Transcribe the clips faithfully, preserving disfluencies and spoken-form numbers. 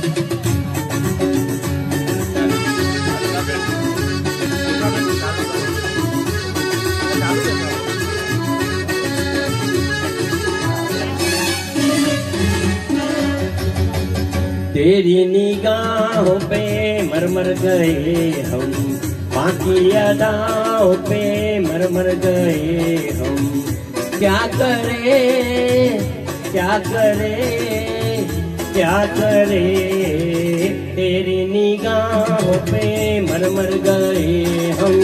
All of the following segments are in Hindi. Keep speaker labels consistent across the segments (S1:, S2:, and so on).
S1: तेरी निगाहों पे मर मर गए हम, बाकी अदाओं पे मर मर गए हम। क्या करे क्या करे क्या करे, तेरी निगाहों पे मर मर गए हम।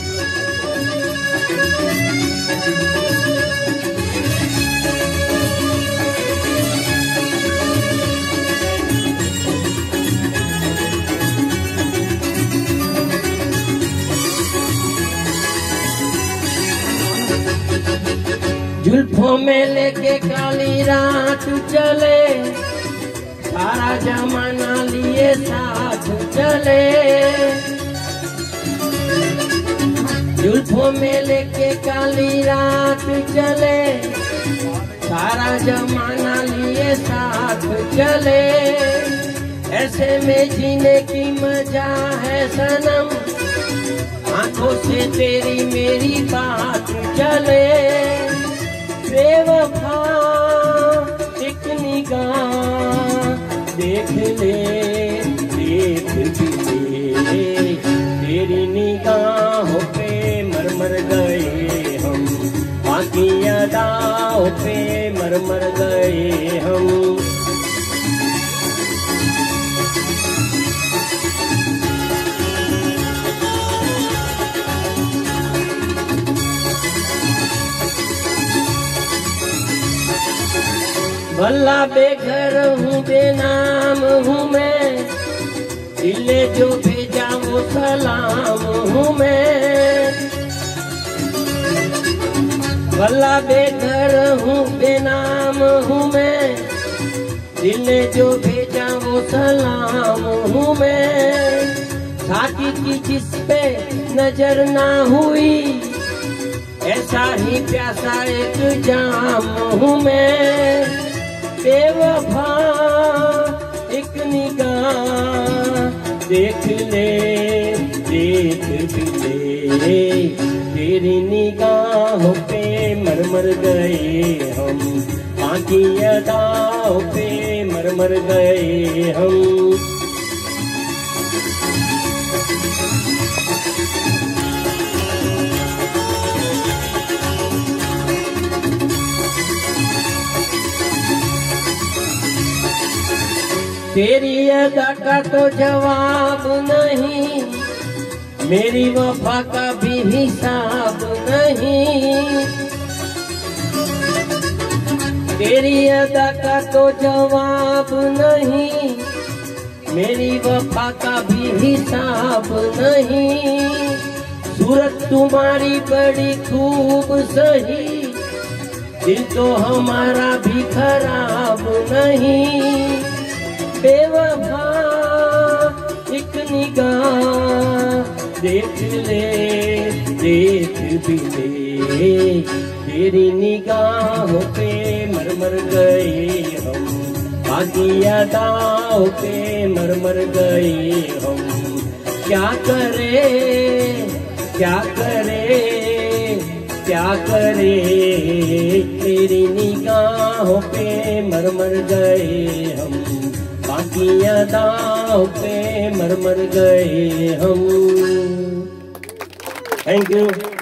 S1: जुल्फों में लेके काली रात चले, सारा जमाना लिए साथ चले। जुल्फों में लेके काली रात चले, सारा जमाना लिए साथ चले। ऐसे में जीने की मजा है सनम, आंखों से तेरी मेरी बात चले। बेवफा एक निगाह देख ले देख ले, तेरी निगाहों पे मर मर गए हम, बाकी अदाओं पे मर मर गए हम। भला बेघर हूँ बेनाम हूँ मैं, दिले जो भेजा वो सलाम हूँ मैं। भला बेघर हूँ बेनाम हूँ मैं, दिले जो भेजा वो सलाम हूँ मैं। साथी की जिस पे नजर ना हुई, ऐसा ही प्यासा एक जाम हूँ मैं। बेवफा एक निगाह देख ले देख ले, तेरी निगाहों पे मर मर गए हम, बाकी अदाओं पे मर मर गए हम। तेरी अदा का तो जवाब नहीं, मेरी वफा का भी हिसाब नहीं। तेरी अदा का तो जवाब नहीं, मेरी वफा का भी हिसाब नहीं। सूरत तुम्हारी बड़ी खूब सही, दिल तो हमारा भी खराब नहीं। बेवफा एक निगाह देख ले देख भी ले, तेरी निगाहों पे मर मर गए हम, बाकी अदाओं पे मर मर गए हम। क्या करे क्या करे क्या करे, तेरी निगाहों पे मर मर गए हम, बाकी अदाओं पे मर मर गए हम। Thank you.